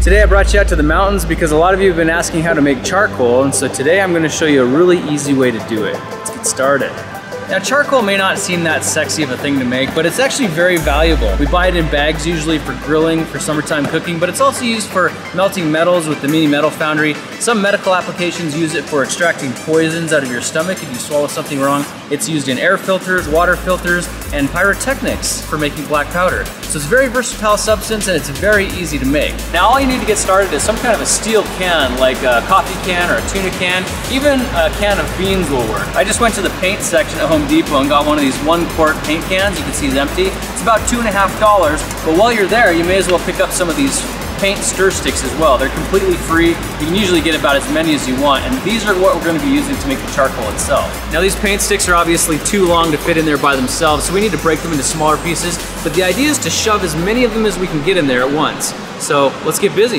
Today I brought you out to the mountains because a lot of you have been asking how to make charcoal, and so today I'm going to show you a really easy way to do it. Let's get started. Now, charcoal may not seem that sexy of a thing to make, but it's actually very valuable. We buy it in bags usually for grilling, for summertime cooking, but it's also used for melting metals with the mini metal foundry. Some medical applications use it for extracting poisons out of your stomach if you swallow something wrong. It's used in air filters, water filters, and pyrotechnics for making black powder. So it's a very versatile substance and it's very easy to make. Now all you need to get started is some kind of a steel can, like a coffee can or a tuna can. Even a can of beans will work. I just went to the paint section at Home Depot and got one of these 1-quart paint cans. You can see it's empty. It's about $2.50, but while you're there, you may as well pick up some of these paint stir sticks as well. They're completely free. You can usually get about as many as you want, and these are what we're going to be using to make the charcoal itself. Now these paint sticks are obviously too long to fit in there by themselves, so we need to break them into smaller pieces, but the idea is to shove as many of them as we can get in there at once. So let's get busy.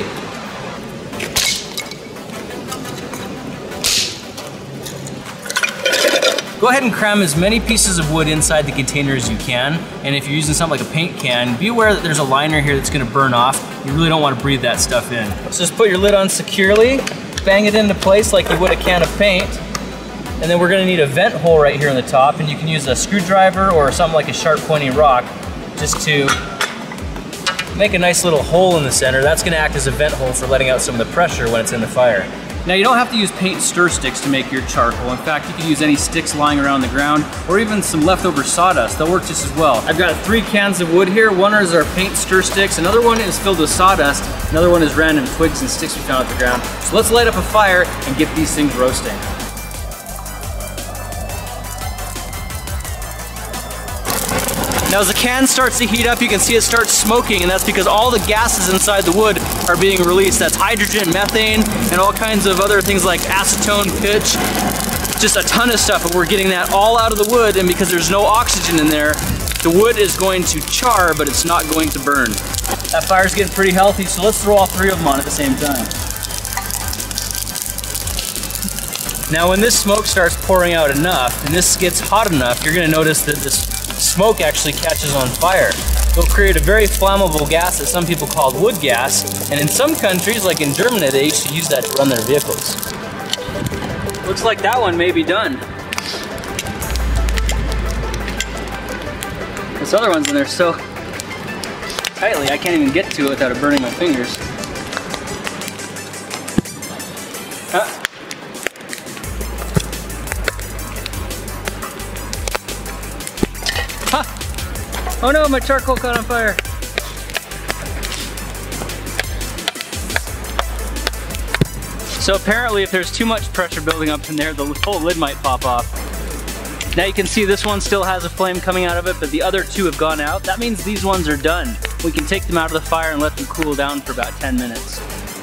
Go ahead and cram as many pieces of wood inside the container as you can, and if you're using something like a paint can, be aware that there's a liner here that's going to burn off. You really don't want to breathe that stuff in. So just put your lid on securely, bang it into place like you would a can of paint, and then we're going to need a vent hole right here on the top, and you can use a screwdriver or something like a sharp pointy rock just to make a nice little hole in the center. That's going to act as a vent hole for letting out some of the pressure when it's in the fire. Now you don't have to use paint stir sticks to make your charcoal. In fact, you can use any sticks lying around the ground or even some leftover sawdust. They'll work just as well. I've got 3 cans of wood here. One is our paint stir sticks. Another one is filled with sawdust. Another one is random twigs and sticks we found at the ground. So let's light up a fire and get these things roasting. Now as the can starts to heat up, you can see it starts smoking, and that's because all the gases inside the wood are being released. That's hydrogen, methane, and all kinds of other things like acetone, pitch, just a ton of stuff, but we're getting that all out of the wood, and because there's no oxygen in there, the wood is going to char, but it's not going to burn. That fire's getting pretty healthy, so let's throw all 3 of them on at the same time. Now when this smoke starts pouring out enough, and this gets hot enough, you're gonna notice that this smoke actually catches on fire. It'll create a very flammable gas that some people call wood gas, and in some countries, like in Germany, they used to use that to run their vehicles. Looks like that one may be done. This other one's in there so tightly I can't even get to it without it burning my fingers. Oh no, my charcoal caught on fire. So apparently if there's too much pressure building up in there, the whole lid might pop off. Now you can see this one still has a flame coming out of it, but the other 2 have gone out. That means these ones are done. We can take them out of the fire and let them cool down for about 10 minutes.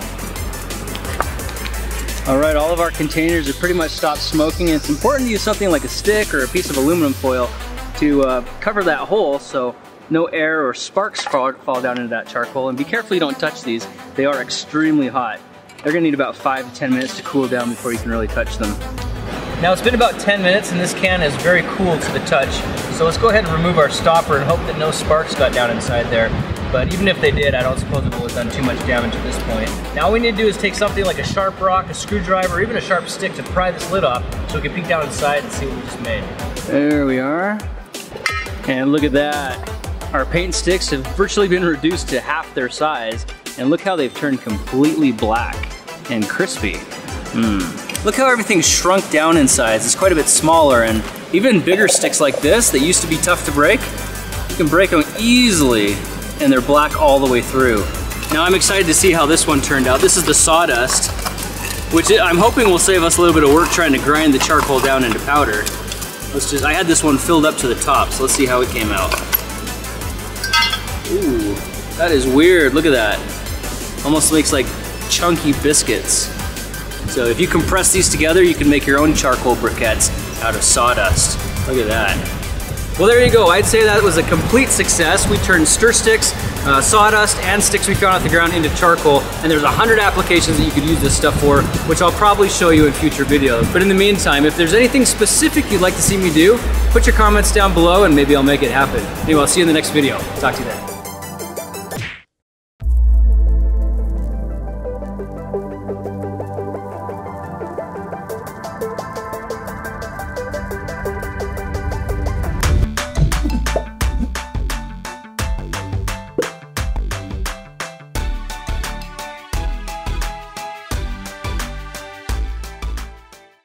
All right, all of our containers have pretty much stopped smoking, and it's important to use something like a stick or a piece of aluminum foil to cover that hole so no air or sparks fall down into that charcoal. And be careful you don't touch these. They are extremely hot. They're gonna need about 5 to 10 minutes to cool down before you can really touch them. Now it's been about 10 minutes and this can is very cool to the touch. So let's go ahead and remove our stopper and hope that no sparks got down inside there. But even if they did, I don't suppose it will have done too much damage at this point. Now all we need to do is take something like a sharp rock, a screwdriver, or even a sharp stick to pry this lid off so we can peek down inside and see what we just made. There we are. And look at that. Our paint sticks have virtually been reduced to half their size, and look how they've turned completely black and crispy. Look how everything's shrunk down in size. It's quite a bit smaller, and even bigger sticks like this that used to be tough to break, you can break them easily, and they're black all the way through. Now I'm excited to see how this one turned out. This is the sawdust, which I'm hoping will save us a little bit of work trying to grind the charcoal down into powder. I had this one filled up to the top, so let's see how it came out. Ooh, that is weird, look at that. Almost makes like chunky biscuits. So if you compress these together, you can make your own charcoal briquettes out of sawdust. Look at that. Well, there you go. I'd say that was a complete success. We turned stir sticks, sawdust, and sticks we found off the ground into charcoal, and there's 100 applications that you could use this stuff for, which I'll probably show you in future videos. But in the meantime, if there's anything specific you'd like to see me do, put your comments down below and maybe I'll make it happen. Anyway, I'll see you in the next video. Talk to you then.